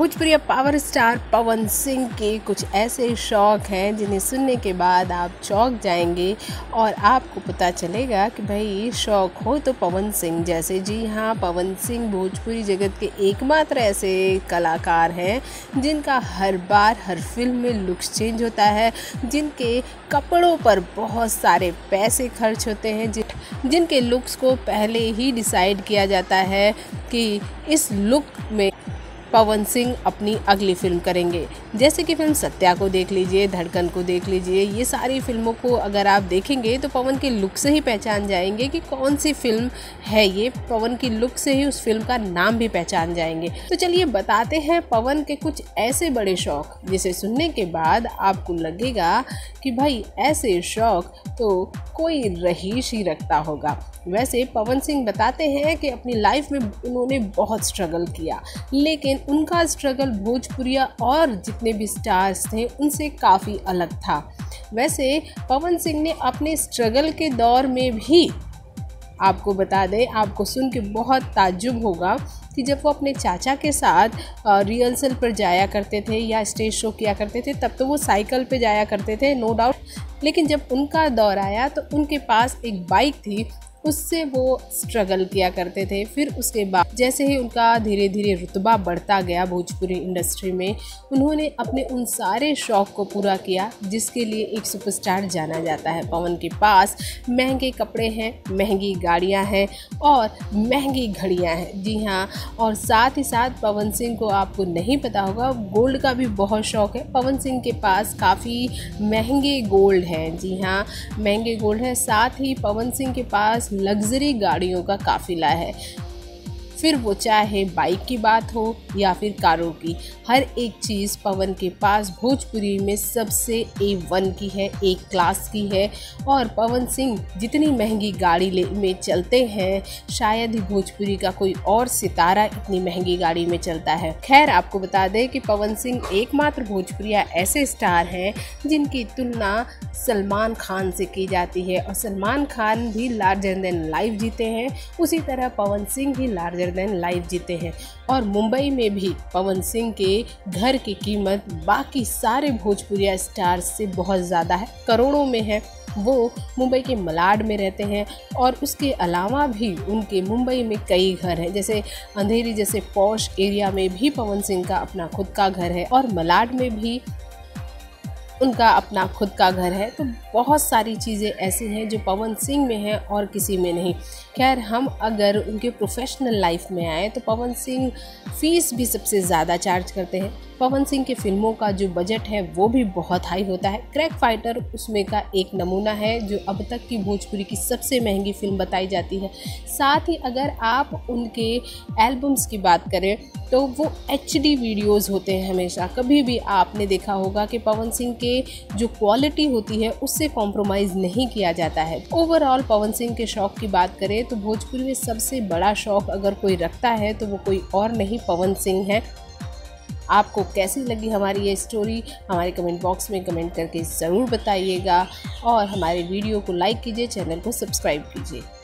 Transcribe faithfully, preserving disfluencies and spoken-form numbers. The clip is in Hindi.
भोजपुरी पावर स्टार पवन सिंह के कुछ ऐसे शौक हैं जिन्हें सुनने के बाद आप चौंक जाएंगे और आपको पता चलेगा कि भाई शौक हो तो पवन सिंह जैसे। जी हाँ, पवन सिंह भोजपुरी जगत के एकमात्र ऐसे कलाकार हैं जिनका हर बार हर फिल्म में लुक्स चेंज होता है, जिनके कपड़ों पर बहुत सारे पैसे खर्च होते हैं, जिन जिनके लुक्स को पहले ही डिसाइड किया जाता है कि इस लुक में पवन सिंह अपनी अगली फिल्म करेंगे। जैसे कि फिल्म सत्या को देख लीजिए, धड़कन को देख लीजिए, ये सारी फिल्मों को अगर आप देखेंगे तो पवन के लुक से ही पहचान जाएंगे कि कौन सी फिल्म है ये। पवन की लुक से ही उस फिल्म का नाम भी पहचान जाएंगे। तो चलिए बताते हैं पवन के कुछ ऐसे बड़े शौक जिसे सुनने के बाद आपको लगेगा कि भाई ऐसे शौक तो कोई रहीश ही रखता होगा। वैसे पवन सिंह बताते हैं कि अपनी लाइफ में उन्होंने बहुत स्ट्रगल किया, लेकिन उनका स्ट्रगल भोजपुरिया और जितने भी स्टार्स थे उनसे काफ़ी अलग था। वैसे पवन सिंह ने अपने स्ट्रगल के दौर में भी, आपको बता दें, आपको सुन के बहुत ताज्जुब होगा कि जब वो अपने चाचा के साथ रिहर्सल पर जाया करते थे या स्टेज शो किया करते थे, तब तो वो साइकिल पे जाया करते थे, नो डाउट। लेकिन जब उनका दौर आया तो उनके पास एक बाइक थी, उससे वो स्ट्रगल किया करते थे। फिर उसके बाद जैसे ही उनका धीरे धीरे रुतबा बढ़ता गया भोजपुरी इंडस्ट्री में, उन्होंने अपने उन सारे शौक़ को पूरा किया जिसके लिए एक सुपरस्टार जाना जाता है। पवन के पास महंगे कपड़े हैं, महंगी गाड़ियां हैं और महंगी घड़ियां हैं। जी हाँ, और साथ ही साथ पवन सिंह को, आपको नहीं पता होगा, गोल्ड का भी बहुत शौक़ है। पवन सिंह के पास काफ़ी महंगे गोल्ड हैं। जी हाँ, महंगे गोल्ड है। साथ ही पवन सिंह के पास लग्जरी गाड़ियों का काफिला है। फिर वो चाहे बाइक की बात हो या फिर कारों की, हर एक चीज़ पवन के पास भोजपुरी में सबसे ए वन की है, एक क्लास की है। और पवन सिंह जितनी महंगी गाड़ी ले में चलते हैं, शायद ही भोजपुरी का कोई और सितारा इतनी महंगी गाड़ी में चलता है। खैर, आपको बता दें कि पवन सिंह एकमात्र भोजपुरिया ऐसे स्टार हैं जिनकी तुलना सलमान खान से की जाती है, और सलमान खान भी लार्जर देन लाइफ जीते हैं, उसी तरह पवन सिंह भी लार्जर देन लाइफ जीते हैं। और मुंबई में भी पवन सिंह के घर की कीमत बाकी सारे भोजपुरिया स्टार्स से बहुत ज़्यादा है, करोड़ों में है। वो मुंबई के मलाड में रहते हैं और उसके अलावा भी उनके मुंबई में कई घर हैं, जैसे अंधेरी जैसे पॉश एरिया में भी पवन सिंह का अपना खुद का घर है और मलाड में भी उनका अपना खुद का घर है। तो बहुत सारी चीज़ें ऐसी हैं जो पवन सिंह में हैं और किसी में नहीं। खैर, हम अगर उनके प्रोफेशनल लाइफ में आए तो पवन सिंह फ़ीस भी सबसे ज़्यादा चार्ज करते हैं। पवन सिंह के फिल्मों का जो बजट है वो भी बहुत हाई होता है। क्रैक फाइटर उसमें का एक नमूना है, जो अब तक की भोजपुरी की सबसे महंगी फिल्म बताई जाती है। साथ ही अगर आप उनके एल्बम्स की बात करें तो वो एच डी वीडियोज़ होते हैं हमेशा। कभी भी आपने देखा होगा कि पवन सिंह के जो क्वालिटी होती है उससे कॉम्प्रोमाइज़ नहीं किया जाता है। ओवरऑल पवन सिंह के शौक़ की बात करें तो भोजपुरी में सबसे बड़ा शौक़ अगर कोई रखता है तो वो कोई और नहीं, पवन सिंह है। आपको कैसी लगी हमारी ये स्टोरी, हमारे कमेंट बॉक्स में कमेंट करके ज़रूर बताइएगा और हमारे वीडियो को लाइक कीजिए, चैनल को सब्सक्राइब कीजिए।